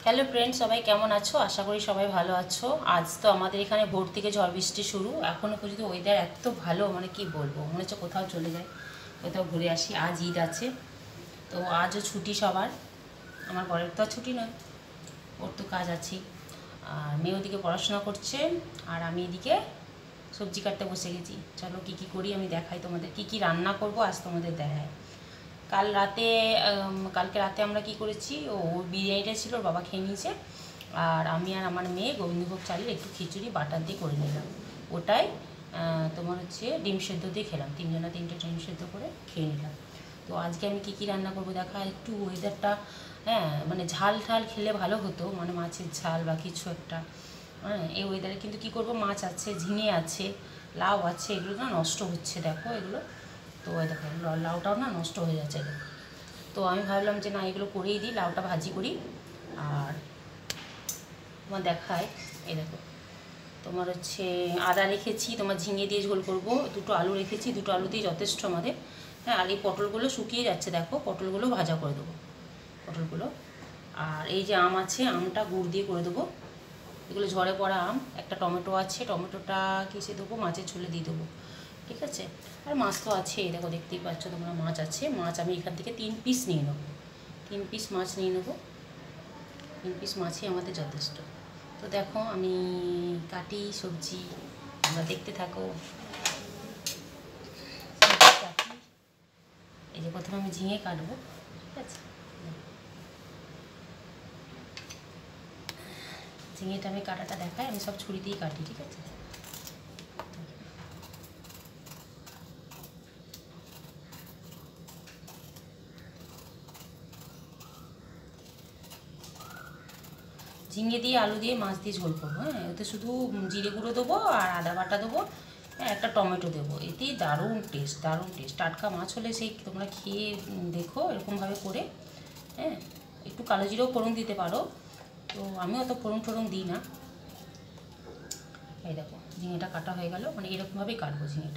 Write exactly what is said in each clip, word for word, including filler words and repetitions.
Hello friend, সবাই কেমন আছো? আশা করি সবাই ভালো আছো। আজ তো আমাদের এখানে ভোর থেকে ঝড় বৃষ্টি শুরু। এখনও পর্যন্ত ওয়েদার এত ভালো, মানে কি বলবো, মনে হচ্ছে কোথাও চলে যায়, কোথাও ঘুরে আসি। আজ ঈদ আছে, তো আজও ছুটি সবার। আমার বরের তো আর ছুটি নয়, ওর তো কাজ আছেই। আর মেয়ে ওদিকে পড়াশোনা করছে, আর আমি এদিকে সবজি কাটতে বসে গেছি। চলো কী কী করি আমি দেখাই তোমাদের, কী কী রান্না করব আজ তোমাদের দেখাই। কাল রাতে কালকে রাতে আমরা কি করেছি, ও বিরিয়ানিটা ছিল, ওর বাবা খেয়ে নিয়েছে। আর আমি আর আমার মেয়ে গোবিন্দভোগ চালের একটু খিচুড়ি বাটার দিয়ে করে নিলাম। ওটাই তোমার হচ্ছে ডিম সেদ্ধ দিয়ে খেলাম, তিনজনা তিনটে ডিম সেদ্ধ করে খেয়ে নিলাম। তো আজকে আমি কী কী রান্না করবো দেখা। একটু ওয়েদারটা, হ্যাঁ মানে ঝাল ঝাল খেলে ভালো হতো, মানে মাছের ঝাল বা কিছু একটা। হ্যাঁ এই ওয়েদারে কিন্তু কী করবো, মাছ আছে, ঝিঙে আছে, লাউ আছে, এগুলো না নষ্ট হচ্ছে, দেখো এগুলো। তো ওই দেখো লাউটাও না নষ্ট হয়ে যাচ্ছে। তো আমি ভাবলাম যে না, এগুলো করেই দিই, লাউটা ভাজি করি। আর তোমার দেখায়, এই দেখো তোমার হচ্ছে আদা রেখেছি, তোমার ঝিঙে দিয়ে ঝোল করব, দুটো আলু রেখেছি, দুটো আলু দিয়ে যথেষ্ট আমাদের। হ্যাঁ, আর এই পটলগুলো শুকিয়ে যাচ্ছে, দেখো পটলগুলো ভাজা করে দেবো, পটলগুলো। আর এই যে আম আছে, আমটা গুড় দিয়ে করে দেবো। এগুলো ঝরে পড়া আম। একটা টমেটো আছে, টমেটোটা কিসে দেবো, মাছের ঝোলে দিয়ে দেবো, ঠিক আছে। আর মাছ তো আছে, দেখো দেখতেই পাচ্ছ তোমরা, মাছ আছে। মাছ আমি এখান থেকে তিন পিস নিয়ে নেবো, তিন পিস মাছ নিয়ে নেবো, তিন পিস মাছই আমাদের যথেষ্ট। তো দেখো আমি কাটি সবজি, তোমরা দেখতে থাকো। কাটি, এই যে প্রথমে আমি ঝিঙে কাটবো, ঠিক আছে। ঝিঙেটা আমি কাটাটা দেখাই, আমি সব ছুরি দিয়েই কাটি, ঠিক আছে। ঝিঙে দিয়ে আলু দিয়ে মাছ দিয়ে ঝোল করবো। হ্যাঁ, এতে শুধু জিরে গুঁড়ো দেবো আর আদা বাটা দেবো, হ্যাঁ একটা টমেটো দেবো, এতেই দারুণ টেস্ট, দারুণ টেস্ট। টাটকা মাছ হলে সেই তোমরা খেয়ে দেখো এরকমভাবে করে। হ্যাঁ, একটু কালো জিরেও ফোড়ন দিতে পারো, তো আমি অত ফোড়ন টোড়ন দিই না। এই দেখো ঝিঙেটা কাটা হয়ে গেল, মানে এরকমভাবেই কাটবো ঝিঙেটা।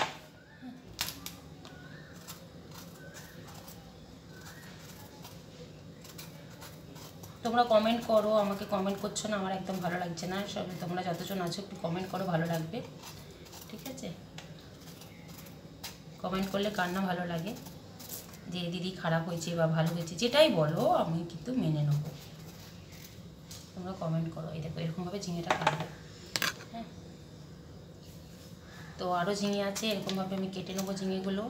তোমরা কমেন্ট করো, আমাকে কমেন্ট করছো না, আমার একদম ভালো লাগছে না। সব তোমরা যতজন আছো একটু কমেন্ট করো, ভালো লাগবে, ঠিক আছে। কমেন্ট করলে কার না ভালো লাগে, যে দিদি খারাপ হয়েছে বা ভালো হয়েছে, যেটাই বলো আমি কিন্তু মেনে নেবো। তোমরা কমেন্ট করো। এই দেখো এরকমভাবে ঝিঙেটা কাটবো। হ্যাঁ, তো আরও ঝিঙে আছে, এরকমভাবে আমি কেটে নেবো ঝিঙেগুলো।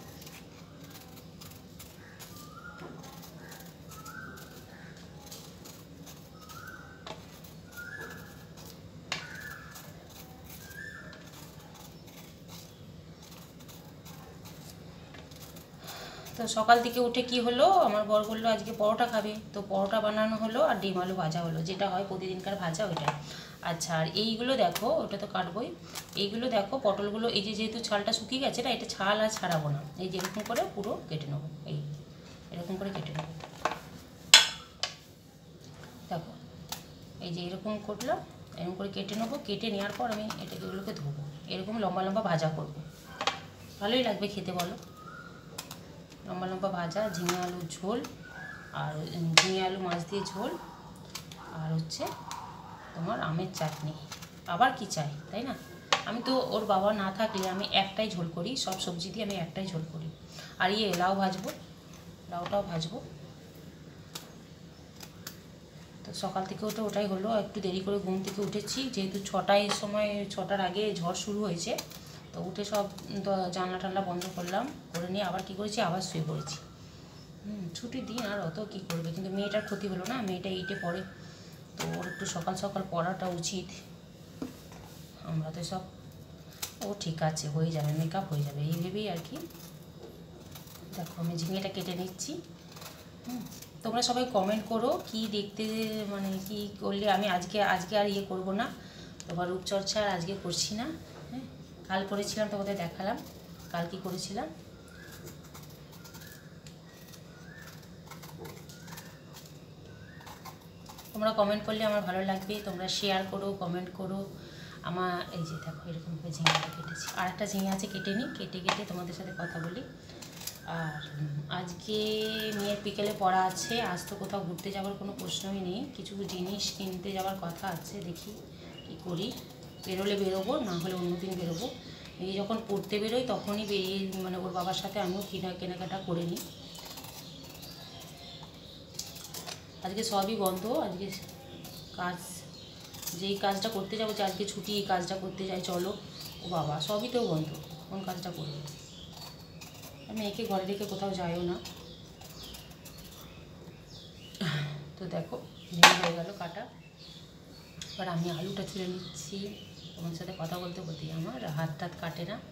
তো সকাল থেকে উঠে কি হলো, আমার বর বললো আজকে পরোটা খাবে, তো পরোটা বানানো হলো আর ডিম আলু ভাজা হলো, যেটা হয় প্রতিদিনকার ভাজা ওইটা। আচ্ছা, আর এইগুলো দেখো, ওটা তো কাটবোই। এইগুলো দেখো পটলগুলো, এই যে যেহেতু ছালটা শুকিয়ে গেছে না, এটা ছাল আর ছাড়াবো না, এই যে এরকম করে পুরো কেটে নেবো, এই এরকম করে কেটে নেবো। দেখো এই যে এরকম করলাম, এরকম করে কেটে নেবো। কেটে নেওয়ার পর আমি এটাকে এগুলোকে ধোবো, এরকম লম্বা লম্বা ভাজা করবো, ভালোই লাগবে খেতে বলো। লম্বা লম্বা ভাজা, ঝিঙে আলুর ঝোল, আর ঝিঙে আলু মাছ দিয়ে ঝোল, আর হচ্ছে তোমার আমের চাটনি। আবার কি চাই, তাই না? আমি তো ওর বাবা না থাকলে আমি একটাই ঝোল করি, সব সবজি দিয়ে আমি একটাই ঝোল করি। আর ইয়ে লাউ ভাজবো, লাউটাও ভাজবো। তো সকাল থেকে ওটা ওটাই হলো, একটু দেরি করে ঘুম থেকে উঠেছি, যেহেতু ছটায় সময়, ছটার আগে ঝড় শুরু হয়েছে। তো উঠে সব জানলা টানলা বন্ধ করলাম, করে নিয়ে আবার কী করেছি, আবার শুয়ে পড়েছি। হুম, ছুটির দিন আর অত কী করবে, কিন্তু মেয়েটার ক্ষতি হলো না, মেয়েটা এইটে পড়ে, তো ওর একটু সকাল সকাল পড়াটা উচিত। আমরা তো সব, ও ঠিক আছে, হয়ে যাবে, মেকআপ হয়ে যাবে, এই ভেবেই আর কি। দেখো আমি ঝিঙেটা কেটে নিচ্ছি। হুম, তোমরা সবাই কমেন্ট করো কি দেখতে, মানে কি করলে আমি আজকে আজকে আর ইয়ে করবো না, তোমার রূপচর্চা আর আজকে করছি না। হ্যাঁ, কাল করেছিলাম, তোমাদের দেখালাম কাল কি করেছিলাম। তোমরা কমেন্ট করলে আমার ভালো লাগবে, তোমরা শেয়ার করো, কমেন্ট করো আমার। এই যে দেখো এরকমভাবে ঝিঙেটা কেটেছি, আর একটা ঝিঙে আছে, কেটে নিই, কেটে কেটে তোমাদের সাথে কথা বলি। আর আজকে মেয়ের বিকেলে পড়া আছে, আজ তো কোথাও ঘুরতে যাওয়ার কোনো প্রশ্নই নেই, কিছু জিনিস কিনতে যাওয়ার কথা আছে, দেখি কী করি। বেরোলে বেরোবো, না হলে অন্যদিন বেরোবো। এই যখন পড়তে বেরোই তখনই বেরিয়ে মানে ওর বাবার সাথে আমিও কিনা কেনাকাটা করে নিই। আজকে সবই বন্ধ, আজকে কাজ যেই কাজটা করতে যাবো যে আজকে ছুটি, এই কাজটা করতে যাই চলো, ও বাবা সবই তো বন্ধ, কোন কাজটা করবো। মেয়েকে ঘরে রেখে কোথাও যাইও না। তো দেখো ভেঙে হয়ে গেল কাটা। এবার আমি আলুটা ছুলে নিচ্ছি, তোমার সাথে কথা বলতে বলতে আমার হাত টাত কাটে না।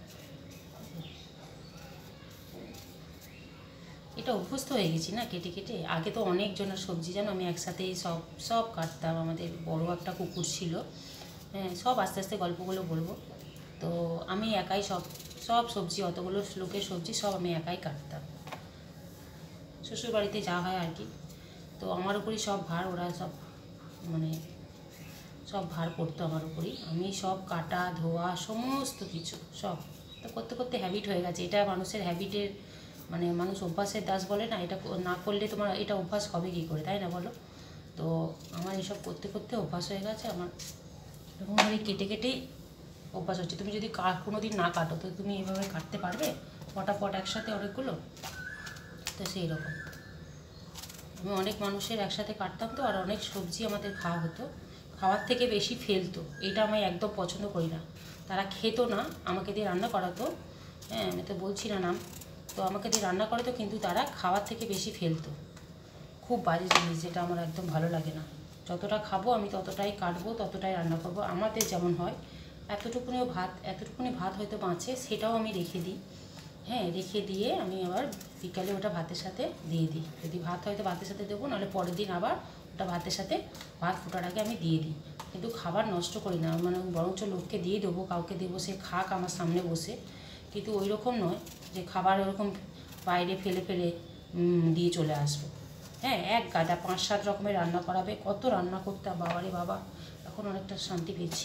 এটা অভ্যস্ত হয়ে গেছি না কেটে কেটে। আগে তো অনেকজনের সবজি জানো আমি একসাথেই সব সব কাটতাম, আমাদের বড় একটা কুকুর ছিল, হ্যাঁ সব আস্তে আস্তে গল্পগুলো বলবো। তো আমি একাই সব সব সবজি, অতগুলো লোকের সবজি সব আমি একাই কাটতাম, শ্বশুর বাড়িতে যা হয় আর কি। তো আমার উপরই সব ভার, ওরা সব মানে সব ভার পড়তো আমার উপরই, আমি সব কাটা ধোয়া সমস্ত কিছু সব। তো করতে করতে হ্যাবিট হয়ে গেছে, এটা মানুষের হ্যাবিটের মানে মানুষ অভ্যাসের দাস বলে না, এটা না করলে তোমার এটা অভ্যাস হবে কী করে, তাই না বলো। তো আমার এইসব করতে করতে অভ্যাস হয়ে গেছে, আমার এরকমভাবে কেটে কেটেই অভ্যাস হচ্ছে। তুমি যদি কোনো দিন না কাটো তো তুমি এভাবে কাটতে পারবে পটাপট একসাথে অনেকগুলো? তো সেই রকম আমি অনেক মানুষের একসাথে কাটতাম, তো আর অনেক সবজি আমাদের খাওয়া হতো, খাওয়ার থেকে বেশি ফেলতো, এটা আমি একদম পছন্দ করি না। তারা খেত না, আমাকে দিয়ে রান্না করাতো, হ্যাঁ আমি তো বলছি না নাম, তো আমাকে দিয়ে রান্না করাতো কিন্তু তারা খাওয়ার থেকে বেশি ফেলতো। খুব বাজে জিনিস, যেটা আমার একদম ভালো লাগে না। যতটা খাবো আমি ততটাই কাটবো, ততটাই রান্না করবো। আমাদের যেমন হয় এতটুকুনিও ভাত, এতটুকুনি ভাত হয়তো বাঁচে, সেটাও আমি রেখে দিই, হ্যাঁ রেখে দিয়ে আমি আবার বিকালে ওটা ভাতের সাথে দিয়ে দিই। যদি ভাত হয়তো ভাতের সাথে দেবো, নাহলে পরের দিন আবার ওটা ভাতের সাথে ভাত ফোটার আগে আমি দিয়ে দিই। কিন্তু খাবার নষ্ট করি না, মানে বরঞ্চ লোককে দিয়ে দেবো, কাউকে দেবো, সে খাক আমার সামনে বসে। কিন্তু ওই রকম নয় যে খাবার ওরকম বাইরে ফেলে ফেলে দিয়ে চলে আসবো। হ্যাঁ এক গাদা পাঁচ সাত রকমের রান্না করাবে, কত রান্না করতাম বাবারে বাবা, এখন অনেকটা শান্তি পেয়েছি।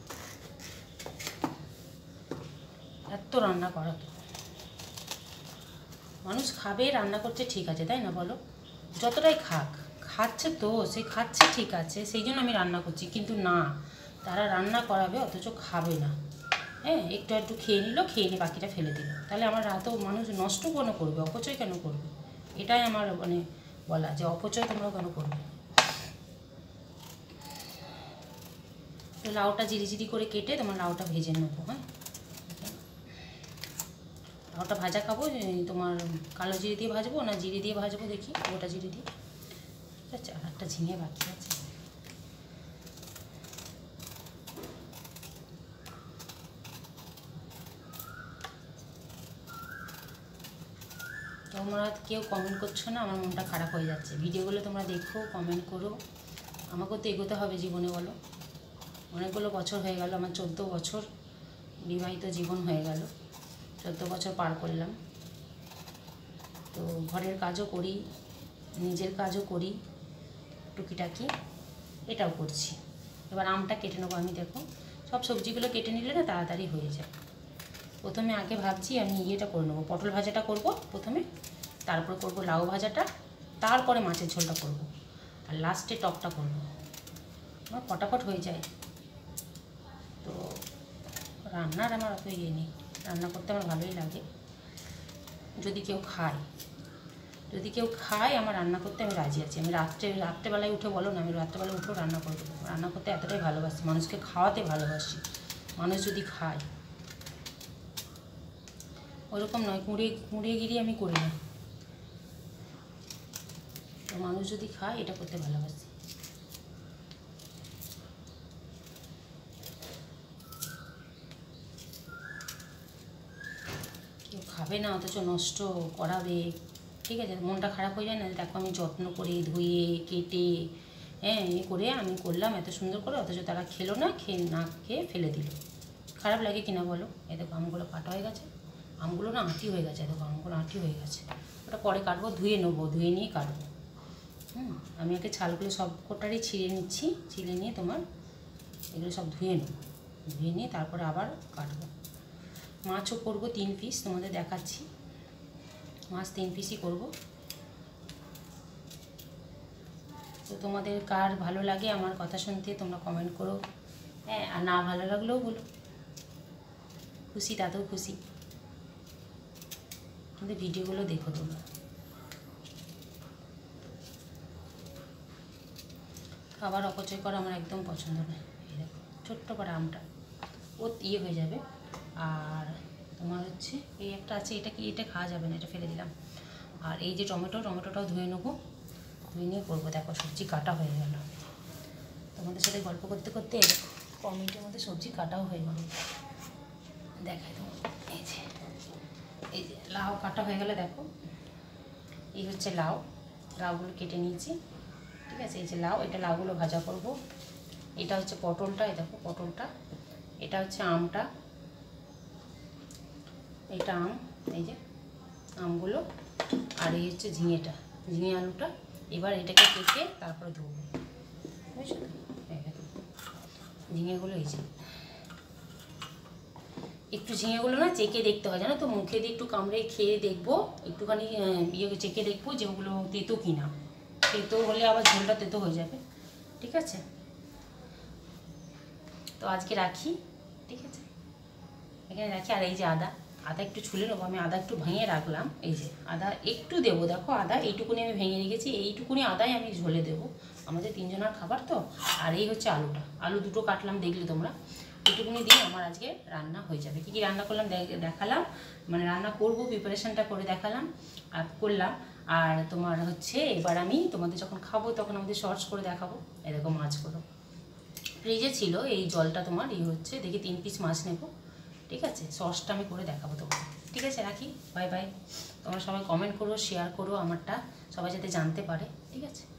এত রান্না করাতো, মানুষ খাবে রান্না করছে ঠিক আছে, তাই না বলো, যতটাই খাক, খাচ্ছে তো সে খাচ্ছে ঠিক আছে, সেই জন্য আমি রান্না করছি। কিন্তু না, তারা রান্না করাবে অথচ খাবে না, হ্যাঁ একটু একটু খেয়ে নিল, খেয়ে নিয়ে বাকিটা ফেলে দিল, তাহলে আমার রাতেও মানুষ নষ্ট কেন করবে, অপচয় কেন করবে, এটাই আমার মানে বলা, যে অপচয় তোমরা কেন করবে। তো লাউটা জিরি করে কেটে তোমার লাউটা ভেজে নেবো, হ্যাঁ লাউটা ভাজা খাবো, তোমার কালো জিরে দিয়ে ভাজবো না জিরে দিয়ে ভাজবো দেখি, গোটা জিরে দিয়ে। আচ্ছা আর একটা ঝিঙে বাকি আছে, তোমরা কেউ কমেন্ট করছো না, আমার মনটা খারাপ হয়ে যাচ্ছে। ভিডিওগুলো তোমরা দেখো, কমেন্ট করো, আমাকেও তো এগোতে হবে জীবনে বলো। অনেকগুলো বছর হয়ে গেল, আমার চোদ্দো বছর বিবাহিত জীবন হয়ে গেল, চোদ্দো বছর পার করলাম। তো ঘরের কাজও করি, নিজের কাজও করি টুকিটাকি, এটাও করছি। এবার আমটা কেটে নেবো আমি, দেখো সব সবজিগুলো কেটে নিলে না তাড়াতাড়ি হয়ে যায়। প্রথমে আগে ভাবছি আমি ইয়েটা করে নেবো, পটল ভাজাটা করব প্রথমে, তারপর করব লাউ ভাজাটা, তারপরে মাছের ঝোলটা করব, আর লাস্টে টকটা করব। আমার ফটাফট হয়ে যায়। তো রান্নার আমার অত ইয়ে নেই, রান্না করতে আমার ভালোই লাগে, যদি কেউ খায়, যদি কেউ খায় আমার রান্না করতে আমি রাজি আছি। আমি রাত্রে রাত্রেবেলায় উঠে বলো না, আমি রাত্রেবেলায় উঠেও রান্না করে দেবো। রান্না করতে এতটাই ভালোবাসি, মানুষকে খাওয়াতে ভালোবাসি, মানুষ যদি খায়। ওরকম নয় কুঁড়ে কুঁড়ে গিরি আমি করি না, মানুষ যদি খায় এটা করতে ভালোবাসি। কেউ খাবে না অথচ নষ্ট করাবে, ঠিক আছে, মনটা খারাপ হয়ে যায় না। দেখো আমি যত্ন করে ধুয়ে কেটে হ্যাঁ এ করে আমি করলাম এত সুন্দর করে, অথচ তারা খেলো না, খেয়ে না খেয়ে ফেলে দিল, খারাপ লাগে কিনা বলো। এ দেখো আমগুলো কাটা হয়ে গেছে, আমগুলো না আঁটি হয়ে গেছে, দেখো আমগুলো আঁটি হয়ে গেছে, ওটা পরে কাটবো, ধুয়ে নেবো, ধুয়ে নিয়ে কাটবো। হুম আমি আগে ছালগুলো সব কোটারই ছিঁড়ে নিচ্ছি, ছিঁড়ে নিয়ে তোমার এগুলো সব ধুয়ে নেবো, ধুয়ে নিয়ে তারপরে আবার কাটবো। মাছও করবো তিন পিস, তোমাদের দেখাচ্ছি। মাছ তিন পিসই করব। তো তোমাদের কার ভালো লাগে আমার কথা শুনতে তোমরা কমেন্ট করো, হ্যাঁ, আর না ভালো লাগলেও বলো, খুশি তাতেও খুশি, কিন্তু ভিডিওগুলো দেখো তোমরা। খাবার অপচয় করা আমার একদম পছন্দ নয়। এই দেখো ছোট্ট করে আমটা ও ইয়ে হয়ে যাবে। আর তোমার হচ্ছে এই একটা আছে, এটা কি, এটা খাওয়া যাবে না, এটা ফেলে দিলাম। আর এই যে টমেটো, টমেটোটাও ধুয়ে নেবো, ধুয়ে নিয়ে করবো। দেখো সবজি কাটা হয়ে গেল, তোমাদের সাথে গল্প করতে করতে ক মিনিটের মধ্যে সবজি কাটাও হয়ে গেল। দেখাই তো, এই যে এই যে লাউ কাটা হয়ে গেলে, দেখো এই হচ্ছে লাউ, লাউগুলো কেটে নিয়েছি, ঠিক আছে। এই যে লাউ, এটা লাউগুলো ভাজা করব। এটা হচ্ছে পটলটা, এই দেখো পটলটা। এটা হচ্ছে আমটা, এটা আম, এই যে আমগুলো। আর এই হচ্ছে ঝিঙেটা, ঝিঙে আলুটা। এবার এটাকে কেটে তারপরে ধুবো, বুঝছো তো। এই দেখো ঝিঙেগুলো, এই যে একটু ঝিঙেগুলো না চেকে দেখতে হয়, জানো তো, মুখে দিয়ে একটু কামড়ে খেয়ে দেখবো, একটুখানি ইয়ে চেকে দেখবো যে ওগুলো তেতো কিনা। তেতো হলে আবার ঝোলটা তেতো হয়ে যাবে, ঠিক আছে। তো আজকে রাখি, ঠিক আছে, এখানে রাখি। আর এই যে আদা, আদা একটু ছুলে নেবো, আমি আদা একটু ভেঙে রাখলাম। এই যে আদা একটু দেবো, দেখো আদা এইটুকুনি আমি ভেঙে রেখেছি, এইটুকুনি আদাই আমি ঝোলে দেবো, আমাদের তিনজনের খাবার তো। আর এই হচ্ছে আলুটা, আলু দুটো কাটলাম, দেখলে তোমরা, এইটুকুনি দিয়ে আমার আজকে রান্না হয়ে যাবে। কী কী রান্না করলাম দেখালাম, মানে রান্না করবো প্রিপারেশানটা করে দেখালাম আর করলাম। আর তোমার হচ্ছে এবার আমি তোমাদের যখন খাবো তখন আমাদের শর্টস করে দেখাবো। এই দেখো মাছগুলো ফ্রিজে ছিল, এই জলটা তোমার ইয়ে হচ্ছে, দেখি তিন পিস মাছ নেবো, ঠিক আছে। সসটা আমি করে দেখাবো তোমাকে, ঠিক আছে। রাখি, বাই বাই। তোমরা সবাই কমেন্ট করো, শেয়ার করো আমারটা, সবাই যাতে জানতে পারে, ঠিক আছে।